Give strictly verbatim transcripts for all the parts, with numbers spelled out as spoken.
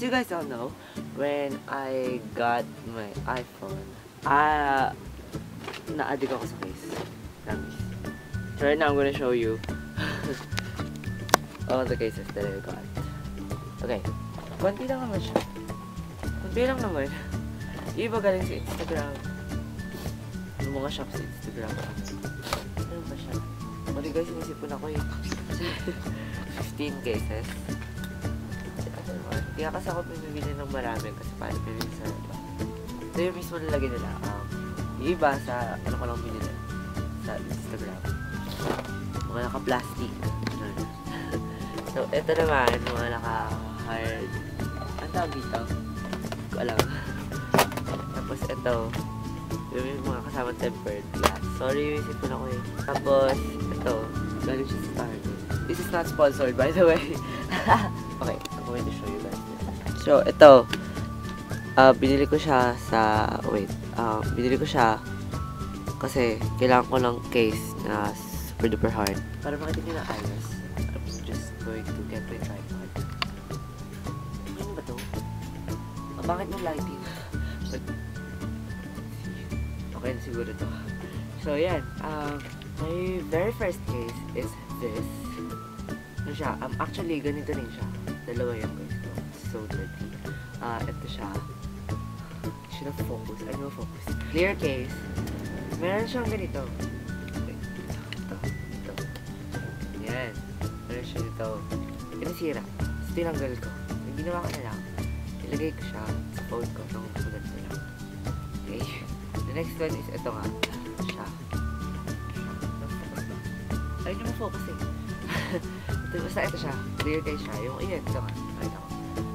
you guys all know, when I got my iPhone, ah, uh, na-addict ako sa case. Promise. So right now, I'm gonna show you all the cases that I got. Okay. Konti lang naman siya. Konti lang naman. Iba galing sa Instagram. Yung mga shop sa Instagram. Ano ba siya? Mali guys, inisipon ako eh. fifteen cases. Hindi kasi ako pinabili ng marami kasi paano pinabili sa iba. So yung mismo nalagay nila. Um, yung iba sa, ano ko lang pinili. Sa Instagram. Mga naka-plastic. So ito naman, mga naka-hard. Ang tawag dito? Hindi ko alam. Tapos ito, yung mga kasama tempered glass. Sorry, yung isipon ako eh. Tapos, ito, galing siya sa Target. This is not sponsored, by the way. Okay, I'm going to show you guys. So, ito, uh, binili ko siya sa, wait, uh, binili ko siya kasi kailangan ko ng case na super duper hard. Para makita nyo na ayos, I'm just going to get my tripod. Ano ba ito? Oh, bakit yung lighting? But, okay na siguro ito. So, yan. Um, my very first case is this. Ano siya? Um, actually, ganito rin siya. Dalawa yung guys ko. So dirty. Ah, uh, ito siya. Should have focus. Ano yung focus? Clear case. Meron siyang ganito. Okay. Ito. Ito. Ito. Yan. Meron siya dito. Pinasira. So, tinanggal ko. Yung ginawa ko na lang. Ilagay ko siya sa phone ko. Nung ganito lang. Okay. The next one is ito nga. Siya. Ayun yung focus eh. Ito, basta ito siya. Clear case siya. Yung iyan. Ito nga. Ayun ako.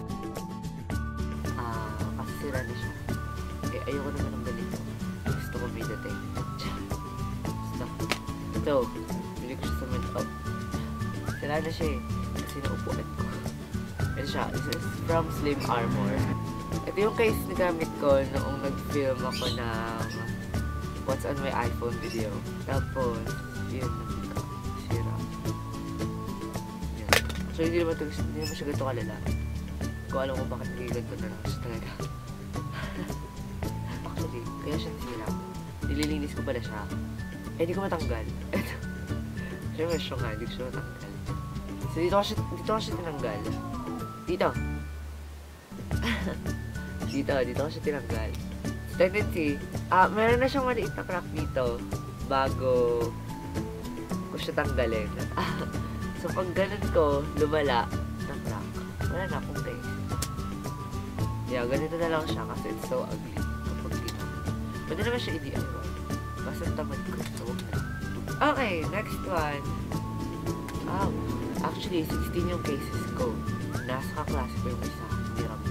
Ah, uh, kasi sira na siya. Eh, ayoko naman ng ganito. Gusto ko may dating. Basta. Ito. Bili ko siya sa man up. Sira na siya eh. Kasi naupuan ko. Ito siya. This is from Slim Armor. Ito yung case na gamit ko noong nag-film ako ng What's on my iPhone video. Tapos, yun. Sira. Yun. So, hindi naman, ito, hindi naman siya ganito kalala. Kung alam ko bakit hindi ganito na lang siya talaga. Actually, kaya siya sira. Nililinis ko pala siya. Eh, hindi ko matanggal. Ito. Siyempre, siya nga, hindi ko siya matanggal. So, dito ko siya, dito ko siya tinanggal. Dito. Dito, dito ko siya tinanggal. So, tendency, ah, uh, meron na siyang maliit na crack dito bago ko siya tanggalin. So, pag ganun ko, lumala na crack. Wala na akong taste. Yeah, ganito na lang siya kasi it's so ugly kapag dito. Pwede naman siya i-D I Y. Basta tamad ko. So, huwag na. Okay, next one. Ah, actually, sixteen yung cases ko. Nasa kaklase ko yung isa. Hindi ramay.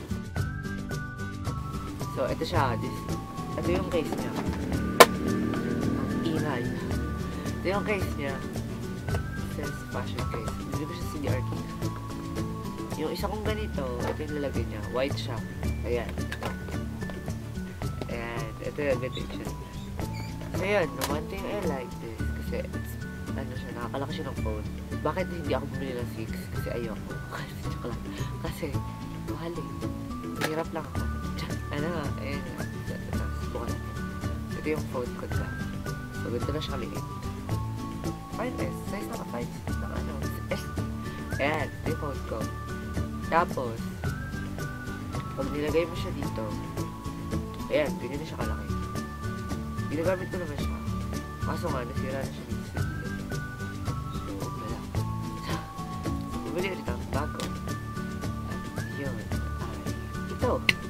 So, ito siya. This, ito yung case niya. Ang ingay. Ito yung case niya. It says fashion case. Hindi ko siya C D R case. Yung isa kong ganito, ito yung lalagay niya. White siya. Ayan. Ito. Ayan. Ito yung ganito siya. So, yun. One thing I like this. Kasi, it's, ano siya, nakakalaki siya ng phone. Bakit hindi ako bumili ng six? Kasi ayoko. Kasi, tsaka lang. Kasi, mahal eh. Hirap lang ako. Ano nga, ayun nga. Tapos, bukan natin. Ito yung phone ko na. So, ganito na siya kaliit. five S. Size na ka five S. Naka ano, S. Ayan. Ito yung phone ko. Tapos, pag nilagay mo siya dito, ayan, ganyan na siya kalaki. Ginagamit ko naman siya. Kaso nga, nasira na siya dito sa gilid. So, wala. So, bumili ulit ang bago. At yun, ay, ito.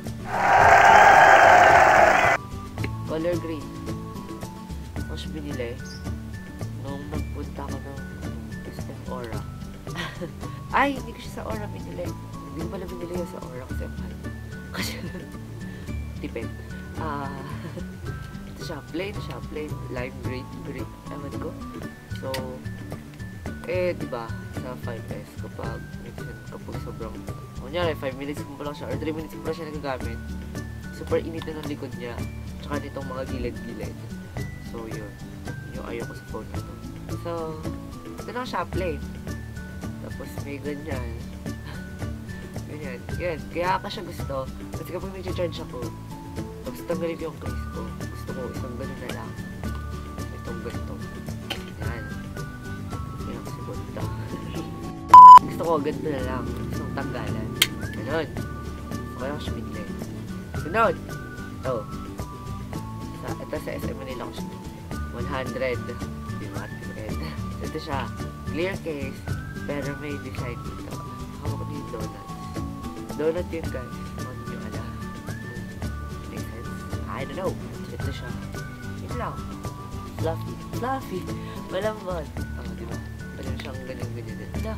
Color green. Ako siya binili nung nagpunta ko ng S M Aura. Ay, hindi ko siya sa Aura binili. Hindi ko pala binili yun sa Aura kasi mahal. Kasi, tipid. Ah, uh, ito siya, plain siya, plain lime green, green, ewan ko. So, eh, diba, sa five S, kapag, minsan, kapag sobrang, kunyari, five minutes ko pa lang siya, or three minutes ko pa lang siya nagagamit, super init na ng likod niya, tsaka nitong mga gilid-gilid. So, yun, yung ayaw ko sa phone na to. So, ito lang siya, plain. Tapos, may ganyan. Ganyan. Yan. Kaya ka siya gusto. Kasi kapag nag-charge ako, tapos tanggalin ko yung case ko. Gusto ko isang ganun na lang. Itong ganito. Yan. Yan kasi bunta. Gusto ko ganito na lang. Isang tanggalan. Ganun. Gusto ko lang siya bigla. Sunod. Ito. Sa, ito sa S M Manila ko siya bigla. one hundred. Di ba? Ito siya. Clear case. Pero may design dito. Hawak ko yung donuts. Donut yun guys. Ano nyo alam? Make sense? I don't know. Ito siya. Ito lang. Fluffy. Fluffy. Malambot. Oh, diba? Meron siyang ganyan-ganyan din. Ito.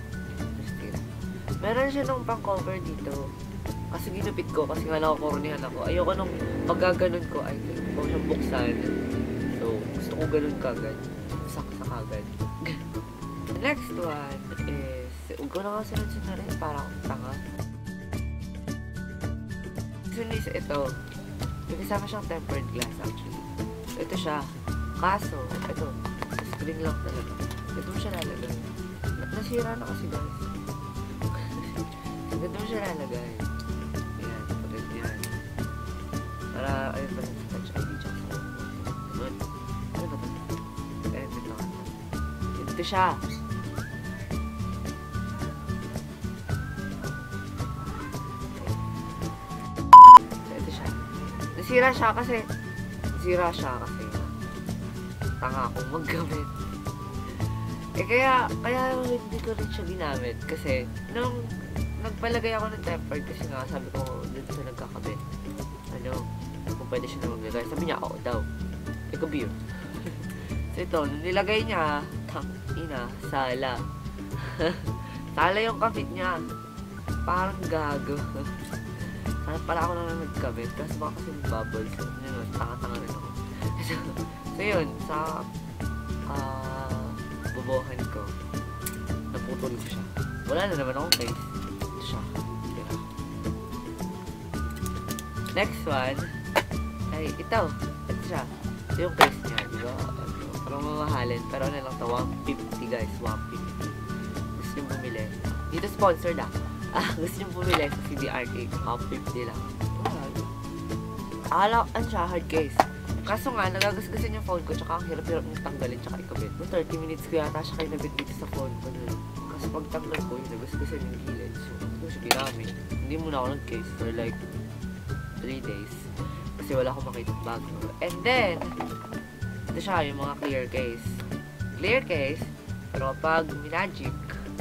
Meron siya nung pang-cover dito. Kasi ginupit ko. Kasi nga nakakornihan ako. Ayoko nung pagkaganon ko. Ay, hindi ko siyang buksan. So, gusto ko ganun kagad. Saksa kagad. The next one is... Huwag ko na nga sunod-sunod rin. Para akong tanga. Sunod ito. May kasama siyang tempered glass actually. So, ito siya. Kaso, ito. Spring lock talaga. Ito mo siya lalagay. Nasira na kasi guys. Ito mo siya lalagay. Ayan. Pagod yan. Para, ayun ba yung touch I D siya. Ano? Ano ba ito? Ayan, ito. Ito siya. Nasira siya kasi nasira siya kasi tanga akong maggamit. Eh kaya, kaya hindi ko rin siya ginamit kasi nung nagpalagay ako ng tempered kasi nga sabi ko dun sa nagkakabit ano, kung pwede siya na maglagay. Sabi niya, oo daw. Eko beer. So ito, nung nilagay niya, tang ina, sala. Sala yung kapit niya. Parang gago. Hanap pala ako na nagkabit kasi baka kasi mag-bubbles. Yun, tanga-tanga rin ako. So, so yun, sa uh, bubuhan ko, naputol ko siya. Wala na naman akong case. Ito siya. Tira. Next one, ay ito. Ito siya. Ito yung case niya, di ba? Parang mamahalin. Pero ano lang ito, one fifty guys, one fifty. Gusto nyo bumili. Dito sponsored ah. Ah, gusto nyo bumili sa C D R K, one fifty lang. Akala, ano siya, hard case. Kaso nga, nagagasgasan yung phone ko, tsaka ang hirap-hirap nyung tanggalin, tsaka ikabit. No, thirty minutes ko yata siya kayo nabit dito sa phone ko nun. Kasi pag tanggal ko, yung nagasgasan yung gilid. So, hindi ko siya ginamit. Hindi muna ako nag-case for like three days. Kasi wala akong makita bago. And then, ito siya, yung mga clear case. Clear case, pero pag minagic,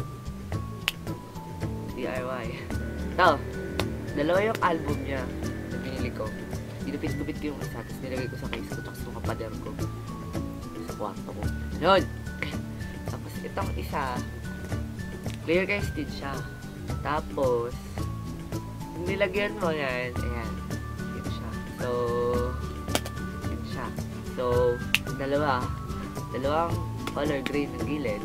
D I Y. Ito, dalawa yung album niya na binili ko. Dinupit-gupit ko yung isa, tapos nilagay ko sa case ko, tapos yung kapader ko sa kwarto ko. Yun! Tapos itong isa, clear case din siya. Tapos, nilagyan mo yan, ayan, dito siya. So, dito siya. So, dalawa. Dalawang color green ng gilid.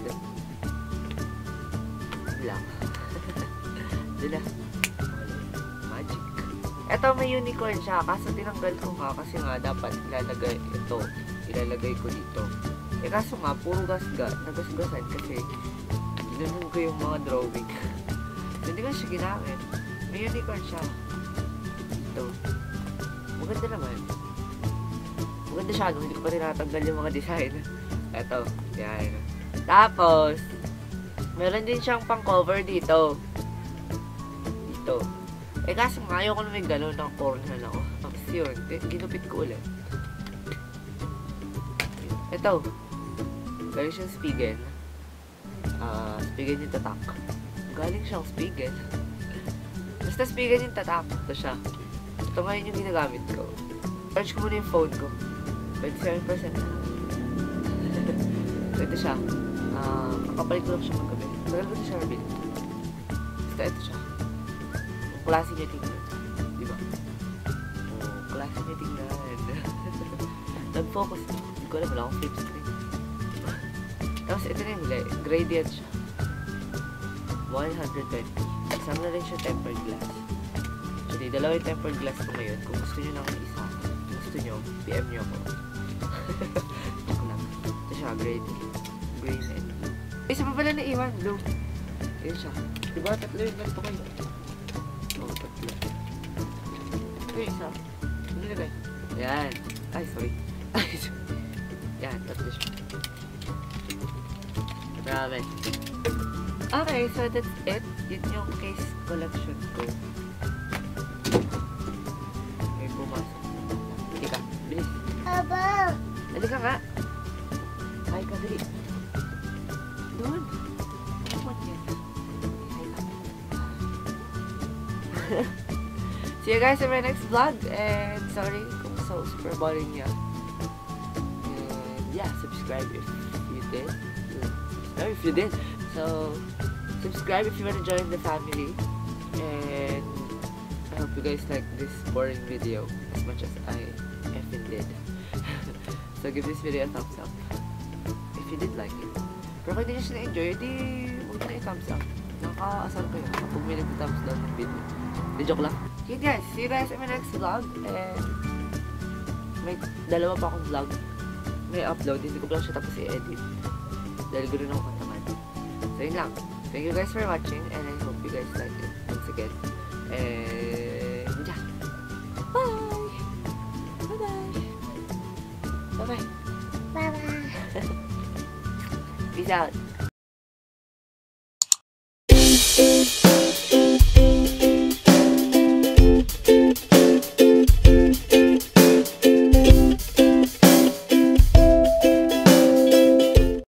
Black. Dila. Magic. Ito may unicorn siya. Kaso tinanggal ko nga. Kasi nga dapat ilalagay ito. Ilalagay ko dito. Eh kaso nga, puro gasga. Nagasgasan kasi ginunod ko yung mga drawing. So, hindi ko siya ginamit. May unicorn siya. Ito. Maganda naman. Maganda siya. No? Hindi ko pa rin natanggal yung mga design. Ito. Yan. Tapos, meron din siyang pang cover dito. Dito. Eh kaso nga, ayaw ko na may gano'n ng cornhole ako. Tapos yun, ginupit ko ulit. Ito. Galing siyang Spigen. Ah, uh, Spigen yung tatak. Galing siyang Spigen. Basta Spigen yung tatak. Ito siya. Ito ngayon yung ginagamit ko. Charge ko muna yung phone ko. twenty-seven percent na. So ito siya. Ah, uh, kakapalit ko lang siya magkabi. Tagal ko na siya nabili. Basta ito siya. Klase niya tingnan. Diba? Oh, klase niya tingnan. Nag-focus. Hindi ko alam, wala akong flip screen. Tapos ito na yung huli. Gradient siya. one twenty. Isang na rin siya tempered glass. Actually, dalawa yung tempered glass ko ngayon. Kung gusto nyo lang isa, kung gusto nyo, P M nyo ako. Joke lang. Ito siya, green. Green and blue. Isa pa pala na iwan, blue. Yun siya. Diba? Tatlo yung ganito kayo. Uy, isa. Ano nilagay? Yan. Ay, sorry. Ay, sorry. Yan, tatlo siya. Marami. Okay, so that's it. Yun yung case collection ko. May pumasok. Hindi ka. Bilis. Aba! Dali ka nga. Ay ka, dali. Doon. What yan? See you guys in my next vlog. And sorry kung so super boring niya. And yeah, subscribe if you did. Subscribe if you did. So, subscribe if you want to join the family. And I hope you guys like this boring video as much as I effing did. So give this video a thumbs up if you did like it. Pero kung hindi nyo siya na-enjoy, di huwag nyo na i-thumbs up. Nakaka-asar kayo kapag may nag-thumbs down ng video. Di joke lang. Okay guys, see you guys in my next vlog. And may dalawa pa akong vlog. May upload, hindi ko pa lang siya tapos i-edit. Dahil ko rin ako kantaman. So yun lang. Thank you guys for watching and I hope you guys like it once again. And yeah. Bye! Bye-bye! Bye-bye! Bye-bye! Peace out!